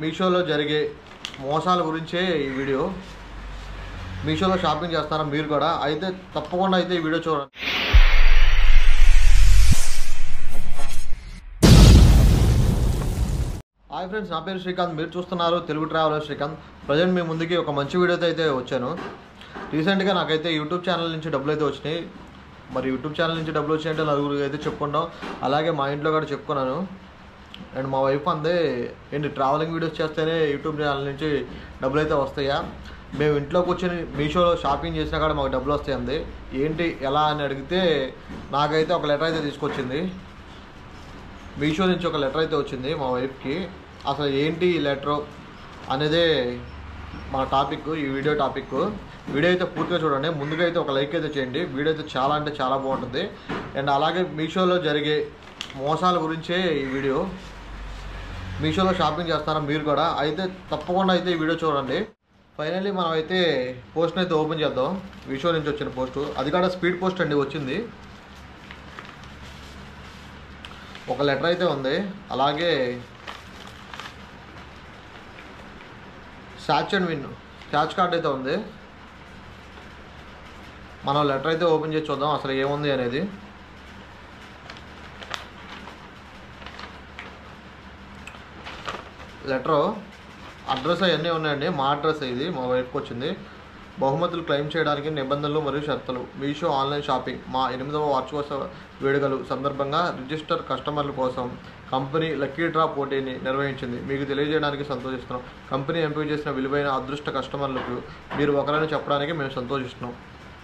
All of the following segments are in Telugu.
మీషోలో జరిగే మోసాల గురించే ఈ వీడియో. మీషోలో షాపింగ్ చేస్తారా మీరు కూడా? అయితే తప్పకుండా అయితే ఈ వీడియో చూడండి. హాయ్ ఫ్రెండ్స్, నా పేరు శ్రీకాంత్. మీరు చూస్తున్నారు తెలుగు ట్రావెలర్ శ్రీకాంత్. ప్రజెంట్ మీ ముందుకి ఒక మంచి వీడియోతో అయితే వచ్చాను. రీసెంట్గా నాకైతే యూట్యూబ్ ఛానల్ నుంచి డబ్బులు అయితే వచ్చినాయి. మరి యూట్యూబ్ ఛానల్ నుంచి డబ్బులు వచ్చినాయంటే నలుగురికి అయితే చెప్పుకున్నాం, అలాగే మా ఇంట్లో కూడా చెప్పుకున్నాను. అండ్ మా వైఫ్ అందే, ఏంటి ట్రావెలింగ్ వీడియోస్ చేస్తేనే యూట్యూబ్ ఛానల్ నుంచి డబ్బులు అయితే వస్తాయా? మేము ఇంట్లో కూర్చొని మీషోలో షాపింగ్ చేసినా కూడా మాకు డబ్బులు వస్తాయి అంది. ఏంటి ఎలా అని అడిగితే నాకైతే ఒక లెటర్ అయితే తీసుకొచ్చింది. మీషో నుంచి ఒక లెటర్ అయితే వచ్చింది మా వైఫ్కి. అసలు ఏంటి ఈ లెటరు అనేదే మన టాపిక్, ఈ వీడియో టాపిక్. వీడియో అయితే పూర్తిగా చూడండి. ముందుగా అయితే ఒక లైక్ అయితే చేయండి. వీడియో అయితే చాలా అంటే చాలా బాగుంటుంది. అండ్ అలాగే మీషోలో జరిగే మోసాల గురించే ఈ వీడియో. మీషోలో షాపింగ్ చేస్తారా మీరు కూడా? అయితే తప్పకుండా అయితే ఈ వీడియో చూడండి. ఫైనల్లీ మనం అయితే పోస్ట్ని అయితే ఓపెన్ చేద్దాం. మీషో నుంచి వచ్చిన పోస్టు, అది కూడా స్పీడ్ పోస్ట్ అండి వచ్చింది. ఒక లెటర్ అయితే ఉంది, అలాగే scratch and win scratch card అయితే ఉంది. మనం లెటర్ అయితే ఓపెన్ చేసి చూద్దాం అసలు ఏముంది అనేది. లెటరు అడ్రస్ అవన్నీ ఉన్నాయండి. మా అడ్రస్ ఇది మా వైఫ్కి వచ్చింది. బహుమతులు క్లెయిమ్ చేయడానికి నిబంధనలు మరియు షరతులు. మీషో ఆన్లైన్ షాపింగ్ మా 8వ వార్షికోత్సవ వేడుకలు సందర్భంగా రిజిస్టర్ కస్టమర్ల కోసం కంపెనీ లక్కీ డ్రా పోటీని నిర్వహించింది. మీకు తెలియజేయడానికి సంతోషిస్తున్నాం. కంపెనీ ఎంపిక చేసిన విలువైన అదృష్ట కస్టమర్లకు మీరు ఒకరని చెప్పడానికి మేము సంతోషిస్తున్నాం.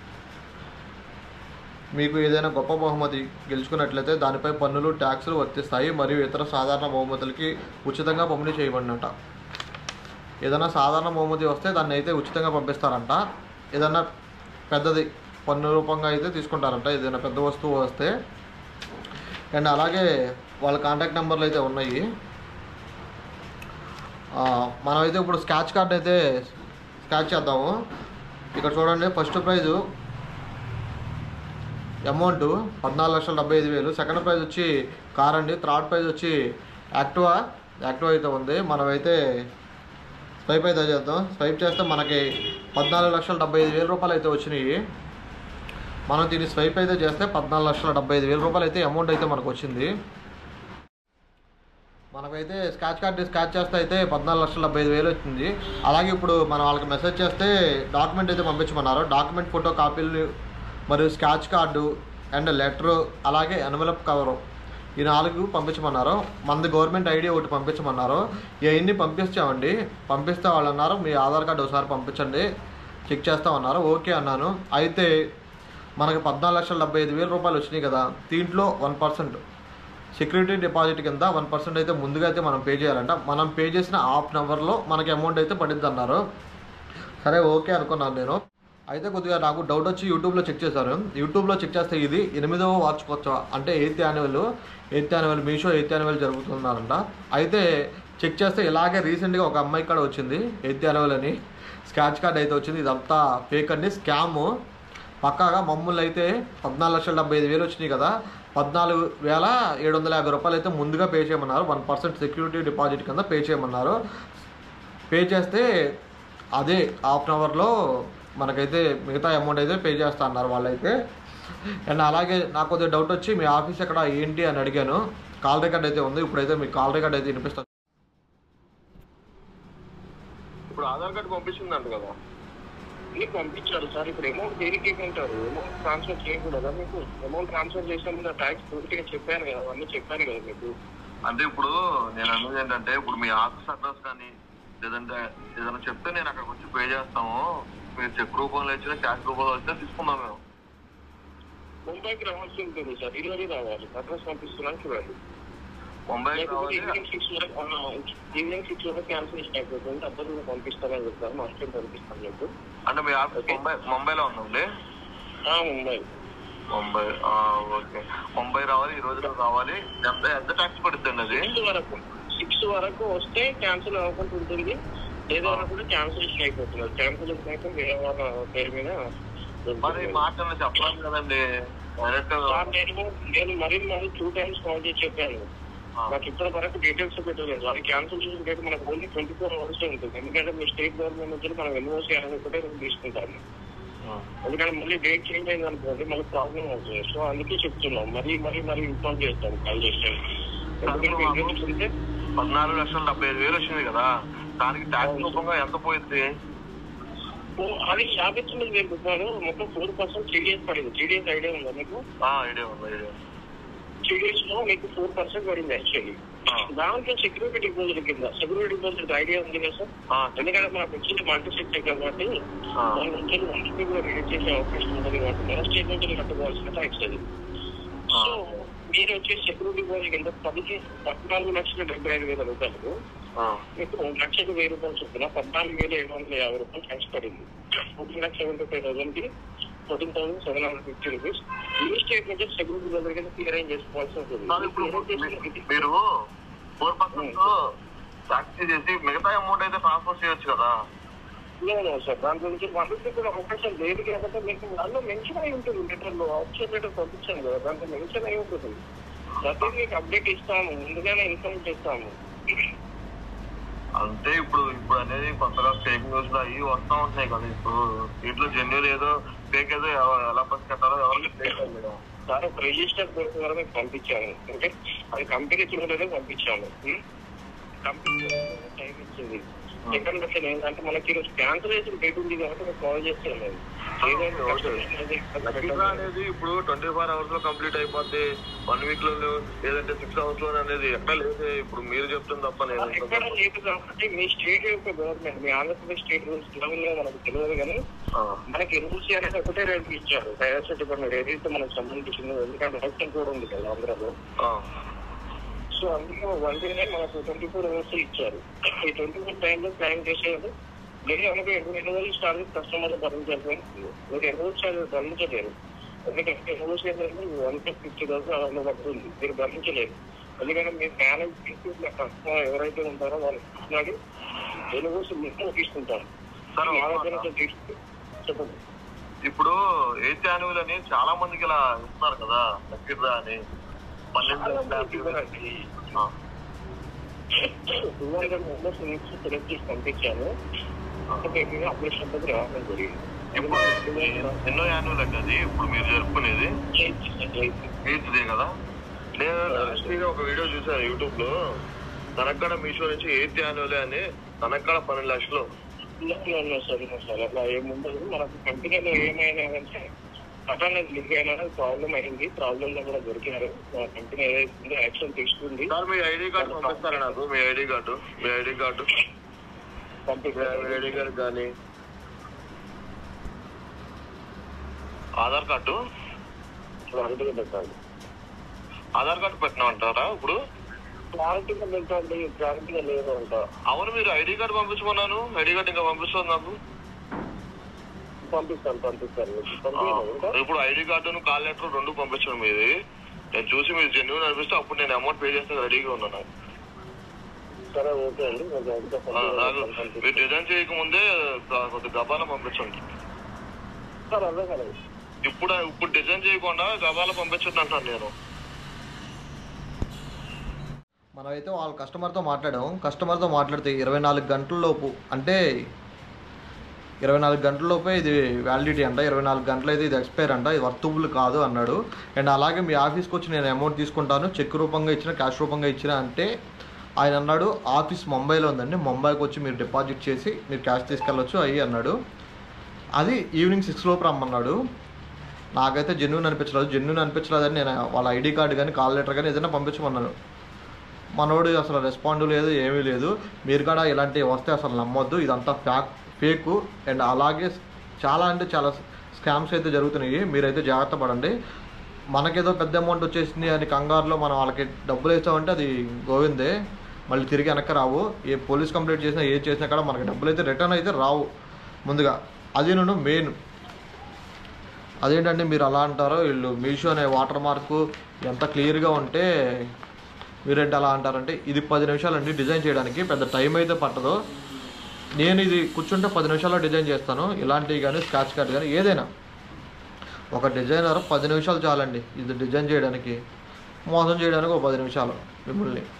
మీకు ఏదైనా గొప్ప బహుమతి గెలుచుకున్నట్లయితే దానిపై పన్నులు, ట్యాక్సులు వర్తిస్తాయి మరియు ఇతర సాధారణ బహుమతులకి ఉచితంగా పంపిణీ చేయబడినట. ఏదైనా సాధారణ బహుమతి వస్తే దాన్ని అయితే ఉచితంగా పంపిస్తారంట. ఏదైనా పెద్దది పన్ను రూపంగా అయితే తీసుకుంటారంట, ఏదైనా పెద్ద వస్తువు వస్తే. అండ్ అలాగే వాళ్ళ కాంటాక్ట్ నెంబర్లు అయితే ఉన్నాయి. మనమైతే ఇప్పుడు స్క్రాచ్ కార్డ్ అయితే స్క్రాచ్ చేద్దాము. ఇక్కడ చూడండి, first prize amount 14,75,000. Second prize వచ్చి కార్ అండి. థర్డ్ ప్రైజ్ వచ్చి యాక్టివా అయితే ఉంది. మనమైతే స్వైప్ అయితే చేద్దాం. స్వైప్ చేస్తే మనకి 14,75,000 రూపాయలు అయితే వచ్చినాయి. మనం దీన్ని స్వైప్ అయితే చేస్తే 14,75,000 రూపాయలు అయితే అమౌంట్ అయితే మనకు వచ్చింది. మనకైతే స్క్రాచ్ కార్డ్ స్క్రాచ్ చేస్తే అయితే 14,75,000 వచ్చింది. అలాగే ఇప్పుడు మనం వాళ్ళకి మెసేజ్ చేస్తే డాక్యుమెంట్ అయితే పంపించమన్నారు. డాక్యుమెంట్ ఫోటో కాపీలు మరియు స్క్రాచ్ కార్డు అండ్ లెటరు, అలాగే ఎన్వలప్ కవరు, ఈ 4 పంపించమన్నారు. మనది గవర్నమెంట్ ఐడి ఒకటి పంపించమన్నారు. ఇవన్నీ పంపించామండి. పంపిస్తే వాళ్ళు అన్నారు మీ ఆధార్ కార్డు ఒకసారి పంపించండి, చెక్ చేస్తామన్నారు. ఓకే అన్నాను. అయితే మనకి 14,75,000 రూపాయలు వచ్చినాయి కదా, దీంట్లో 1% సెక్యూరిటీ డిపాజిట్ కింద 1% అయితే ముందుగా అయితే మనం పే చేయాలంట. మనం పే చేసిన హాఫ్ అన్ అవర్లో మనకి అమౌంట్ అయితే పడిద్ది అన్నారు. సరే ఓకే అనుకున్నాను నేను. అయితే కొద్దిగా నాకు డౌట్ వచ్చి యూట్యూబ్లో చెక్ చేశాను. యూట్యూబ్లో చెక్ చేస్తే ఇది 8వ వార్షికోత్సవ అంటే 8th annual Meesho 8th annual జరుగుతున్నారంట. అయితే చెక్ చేస్తే ఇలాగే రీసెంట్గా ఒక అమ్మాయి కూడా వచ్చింది 8th యాన్యువల్ అని స్క్రాచ్ కార్డ్ అయితే వచ్చింది. ఇదంతా ఫేక్ అండి, స్కాము పక్కాగా. మమ్మల్ని అయితే 14,75,000 వచ్చినాయి కదా, 14,750 రూపాయలు అయితే ముందుగా పే చేయమన్నారు. 1% సెక్యూరిటీ డిపాజిట్ కింద పే చేయమన్నారు. పే చేస్తే అదే హాఫ్ అన్ అవర్లో మనకైతే మిగతా అమౌంట్ అయితే పే చేస్తా అన్నారు వాళ్ళైతే. అండ్ అలాగే నాకు కొద్దిగా డౌట్ వచ్చి మీ ఆఫీస్ ఎక్కడ ఏంటి అని అడిగాను. కాల్ రికార్డ్ అయితే ఉంది. ఇప్పుడైతే మీకు కాల్ రికార్డ్ అయితే వినిపిస్తాను. ఇప్పుడు ఆధార్ కార్డు పంపిస్తుందంట కదా, మీకు పంపించారు సార్. ఇప్పుడు అమౌంట్ దేనికి అంటారు? అమౌంట్ ట్రాన్స్ఫర్ చేయకూడదా? మీకు అమౌంట్ ట్రాన్స్ఫర్ చేసినప్పుడు ట్యాక్స్ పూర్తిగా చెప్పాను కదా, అవన్నీ చెప్పాను కదా మీకు. అంటే ఇప్పుడు నేను అన్నది ఏంటంటే, ఇప్పుడు మీ ఆఫీస్ అడ్రస్ కానీ లేదంటే ఏదైనా చెప్తే నేను అక్కడికి వచ్చి పే చేస్తాము. మీరు చెక్ రూపంలో వచ్చినా క్యాష్ రూపంలో వచ్చినా తీసుకుందాం. మేము ముంబైకి రావాల్సి ఉంటుంది సార్, డెలివరీ రావాలి. అడ్రస్ పంపిస్తున్నాను చూడండి. ముంబైకి రావాలి. ఈవినింగ్ 6 వరకు క్యాన్సిలేషన్ అయిపోతుంది. అప్పుడు పంపిస్తామని చెప్తారు. మా స్టేట్ పంపిస్తాను మీకు. అంటే మీ ఆఫీస్ ముంబైలో ఉందండి? ముంబై ఓకే. ముంబై రావాలి, ఈ రోజులో రావాలి. ఎంత ట్యాక్స్ పడుతుంది అది? 6 వరకు వస్తే క్యాన్సిల్ అవ్వకుండా ఉంటుంది. ఏదైనా కూడా క్యాన్సిలేషన్ అయిపోతున్నారు. క్యాన్సిలేషన్ అయితే వేరే వాళ్ళ పేరు మీద. మరి మాటలు చెప్పాలి కదండి. నేను మరీ 2 times కాల్ చేసి చెప్పాను. నాకు ఇప్పటి వరకు డీటెయిల్స్ పెట్టలేదు. అది క్యాన్సిల్ చేసిన డేట్ మనకు ఓన్లీ 24 hours ఉంటుంది. ఎందుకంటే మీ స్టేట్ గవర్నమెంట్ నుంచి మనం ఎన్ఓసీ అనేది ఒకటే తీసుకుంటాము. ఎందుకంటే మళ్ళీ డేట్ చేంజ్ అయింది అనుకోండి మళ్ళీ ప్రాబ్లం అవుతుంది. సో అందుకే చెప్తున్నాం, మరీ ఇన్ఫార్మ్ చేస్తాం కాల్ చేస్తే. ఎందుకంటే 14,75,000 వచ్చింది కదా, దానికి ట్యాక్స్ రూపంగా ఎంత పోయింది? అది 59,000 రూపాయలు. మొత్తం 4% TDS పడింది. TDS ఐడియా ఉందా మీకు? ఐడియా ఉంది. TDS లో మీకు 4% పడింది యాక్చువల్లీ. దాంట్లో సెక్యూరిటీ డిపాజిట్ కింద సెక్యూరిటీ డిపాజిట్ ఐడియా ఉంది కదా సార్? ఎందుకంటే మనకు వచ్చింది మల్టీ సెక్టర్ కాబట్టి దాని నుంచి మల్టీ కూడా రిలీజ్ చేసే అవకాశం ఉంటుంది కాబట్టి మన స్టేట్ నుంచి కట్టుకోవాల్సిన ట్యాక్స్ అది. సో మీరు వచ్చే సెక్యూరిటీ డిపాజిట్ కింద 14,75,000 రూపాయలు మీకు 1,00,000 రూపాయలు చొప్పున 14,750 రూపాయలు ట్యాక్స్ పడింది. 1,75,000కి 14,750 రూపీస్ ఈ స్టేట్ నుంచి సెక్యూరిటీ డిపాజిట్ కింద క్లియర్ చేసుకోవాల్సి ఉంటుంది. మీరు 4% ట్యాక్స్ చేసి మిగతా అమౌంట్ అయితే ట్రాన్స్ఫర్ చేయొచ్చు కదా? లేదు సార్, దాని గురించి మనకి కూడా అవకాశం లేదు కాబట్టి మీకు దానిలో మెన్షన్ అయి ఉంటుంది. లెటర్లో ఆప్షన్ లెటర్ పంపించాను కదా, దాంట్లో మెన్షన్ అయి ఉంటుంది. ప్రతి మీకు అప్డేట్ ఇస్తాము, ముందుగానే ఇన్ఫార్మ్ చేస్తాము. అంటే ఇప్పుడు అనేది కొత్తగా ఫేక్ న్యూస్ అవి వస్తూ ఉంటున్నాయి కదా. ఇప్పుడు దీంట్లో జెన్యున్ ఏదో ఫేక్ ఏదో ఎలా పసిగట్టాలో ఎవరికి తెలియదు సార్. ఒక రిజిస్టర్ కోర్సు ద్వారా మీకు పంపించాను, అంటే అది కంపెనీ త్రూలోనే పంపించాము. కంపెనీ టైం ఇచ్చింది. సెకండ్ క్వశ్చన్ ఏంటంటే మనకి ఈరోజు క్యాన్సిలేషన్ డేట్ ఉంది కాబట్టి మీకు కాల్ చేస్తాను. అనేది ఇప్పుడు 24 hours లో కంప్లీట్ అయిపోద్ది, 1 week లో లేదంటే 6 hours లో అనేది ఎక్కడ లేదు. ఇప్పుడు మీరు చెప్తుంది తప్ప ఎక్కడ లేదు కాబట్టి మీ స్టేట్ యొక్క గవర్నమెంట్, మీ ఆంధ్రప్రదేశ్ స్టేట్ రూల్స్ ఎలా ఉన్నాయో మనకు తెలియదు. కానీ మనకి రూల్స్ అనేది ఒకటే రేట్ ఇచ్చారు డైరెక్షన్ డిపార్ట్మెంట్ ఏదైతే మనకు సంబంధించిందో. ఎందుకంటే ఎలక్షన్ కూడా ఉంది కదా ఆంధ్రాలో. సో అందుకే 1 day మనకు 24 hours ఇచ్చారు. ఈ 24 టైంలో ప్లాన్ చేసేది లేదు. మనకు 20 చార్జెస్ కస్టమర్ భరించాల్సి ఉంటుంది. మీరు 20 చార్జెస్ భరించలేరు. ఎందుకంటే 20 150,000 అలా పడుతుంది, మీరు భరించలేరు. ఎందుకంటే మీరు మేనేజ్ తీసుకున్న కస్టమర్ ఎవరైతే ఉంటారో వాళ్ళు మాట్లాడి 20 మొత్తం తీసుకుంటారు. చెప్పండి. ఇప్పుడు 8th annual అని చాలా మందికి ఇలా ఇస్తున్నారు కదా, లక్కీడ్రా అని 200 మెంబర్స్ సెలెక్ట్ చేసి పంపించాను. అప్లికేషన్ దగ్గర రావడం జరిగింది. ఎన్నో యాన్యువల్ అంటే అది ఇప్పుడు మీరు జరుపుకునేది 8th డే కదా? నేను లాస్ట్గా ఒక వీడియో చూసాను యూట్యూబ్ లో, తనక్కడ మీషో నుంచి 8th annual అని తనక్కడ 12 లక్షలు. సార్ అట్లా ఏముండదు. మనకు కంపెనీలో ఏమైనా అంటే అటనే లింక్ అయినా ప్రాబ్లం అయింది. ప్రాబ్లం లో కూడా దొరికారు. కంపెనీ ఏదైతే యాక్షన్ తీసుకుంది. సార్ మీ ఐడి కార్డు పంపిస్తారా నాకు? మీ ఐడి కార్డు కానీ ఆధార్ కార్డు పెట్టినామంటారా? ఇప్పుడు క్లారిటీగా లేదు అంట. అవును, మీరు ఐడి కార్డు పంపించుకున్నాను. ఐడి కార్డు ఇంకా పంపిస్తుంది నాకు. పంపిస్తాను. ఇప్పుడు ఐడి కార్డును కాల్ లెటర్ 2 పంపించండి మీది. నేను చూసి మీరు జెన్యూన్ అనిపిస్తే అప్పుడు నేను అమౌంట్ పే చేస్తే రెడీగా ఉన్నాను. సరే, ఓకే అండి. మీరు డిజైన్ చేయకముందే కొద్ది గబాల పంపించండి. ఇప్పుడు డిజైన్ చేయకుండా గబాల పంపించండి అంటాను నేను. మనమైతే వాళ్ళ కస్టమర్తో మాట్లాడాము. కస్టమర్తో మాట్లాడితే 24 గంటలలోపు, అంటే 24 గంటలలోపే ఇది వ్యాలిడిటీ అంట. 24 గంటలు అయితే ఇది ఎక్స్పైర్ అంట, ఇది వర్తబుల్ కాదు అన్నాడు. అండ్ అలాగే మీ ఆఫీస్కి వచ్చి నేను అమౌంట్ తీసుకుంటాను, చెక్ రూపంగా ఇచ్చిన, క్యాష్ రూపంగా ఇచ్చిన అంటే ఆయన అన్నాడు ఆఫీస్ ముంబైలో ఉందండి, ముంబైకి వచ్చి మీరు డిపాజిట్ చేసి మీరు క్యాష్ తీసుకెళ్ళొచ్చు అయ్యి అన్నాడు. అది ఈవినింగ్ 6 లోపు రమ్మన్నాడు. నాకైతే జెన్యూన్ అనిపించలేదని నేను వాళ్ళ ఐడి కార్డు కానీ కాల్ లెటర్ కానీ ఏదైనా పంపించమన్నాను. మనోడు అసలు రెస్పాండ్ లేదు, ఏమీ లేదు. మీరు కూడా ఇలాంటివి వస్తే అసలు నమ్మొద్దు, ఇదంతా ఫేకు. అండ్ అలాగే చాలా స్కామ్స్ అయితే జరుగుతున్నాయి. మీరైతే జాగ్రత్త పడండి. మనకేదో పెద్ద అమౌంట్ వచ్చేసింది అని కంగారులో మనం వాళ్ళకి డబ్బులు వేస్తామంటే అది గోవిందే, మళ్ళీ తిరిగి వెనక్కి రావు. ఏ పోలీస్ కంప్లైంట్ చేసినా ఏది చేసినా కూడా మనకి డబ్బులు అయితే రిటర్న్ అయితే రావు ముందుగా. అది నేను మెయిన్ అదేంటంటే మీరు అలా అంటారో, వీళ్ళు మీషో అనే వాటర్ మార్కు ఎంత క్లియర్గా ఉంటే మీరేంటి అలా అంటారంటే, ఇది 10 నిమిషాలండి డిజైన్ చేయడానికి, పెద్ద టైం అయితే పట్టదు. నేను ఇది కూర్చుంటే 10 నిమిషాల్లో డిజైన్ చేస్తాను. ఇలాంటివి కానీ స్కాచ్ కార్డ్ కానీ ఏదైనా ఒక డిజైనర్ 10 నిమిషాలు చాలండి ఇది డిజైన్ చేయడానికి. మోసం చేయడానికి ఒక 10 నిమిషాలు మిమ్మల్ని.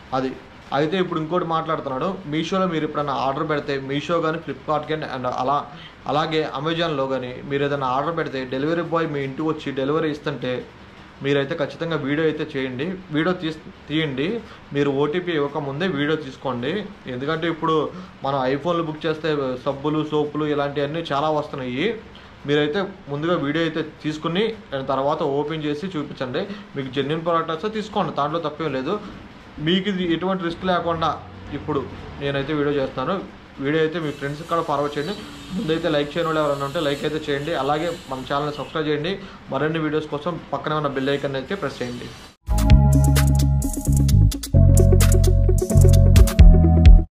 అది అయితే ఇప్పుడు ఇంకోటి మాట్లాడుతున్నాడు. మీషోలో మీరు ఎప్పుడైనా ఆర్డర్ పెడితే మీషో కానీ ఫ్లిప్కార్ట్ కానీ అండ్ అలాగే అమెజాన్లో కానీ మీరు ఏదైనా ఆర్డర్ పెడితే డెలివరీ బాయ్ మీ ఇంటికి వచ్చి డెలివరీ ఇస్తుంటే మీరైతే ఖచ్చితంగా వీడియో అయితే చేయండి, వీడియో తీయండి. మీరు ఓటీపీ ఇవ్వకముందే వీడియో తీసుకోండి. ఎందుకంటే ఇప్పుడు మనం ఐఫోన్లు బుక్ చేస్తే సబ్బులు సోపులు ఇలాంటివన్నీ చాలా వస్తున్నాయి. మీరైతే ముందుగా వీడియో అయితే తీసుకుని తర్వాత ఓపెన్ చేసి చూపించండి. మీకు జెన్యూన్ ప్రోడక్ట్ వస్తే తీసుకోండి, దాంట్లో తప్పేం లేదు. మీకు ఇది ఎటువంటి రిస్క్ లేకుండా ఇప్పుడు నేనైతే వీడియో చేస్తాను. వీడియో అయితే మీ ఫ్రెండ్స్కి కూడా ఫార్వర్డ్ చేయండి. ముందైతే లైక్ చేయని వాళ్ళు ఎవరైనా ఉంటే లైక్ అయితే చేయండి. అలాగే మన ఛానల్ని సబ్స్క్రైబ్ చేయండి. మరిన్ని వీడియోస్ కోసం పక్కనే ఉన్న బెల్ ఐకాన్ అయితే ప్రెస్ చేయండి.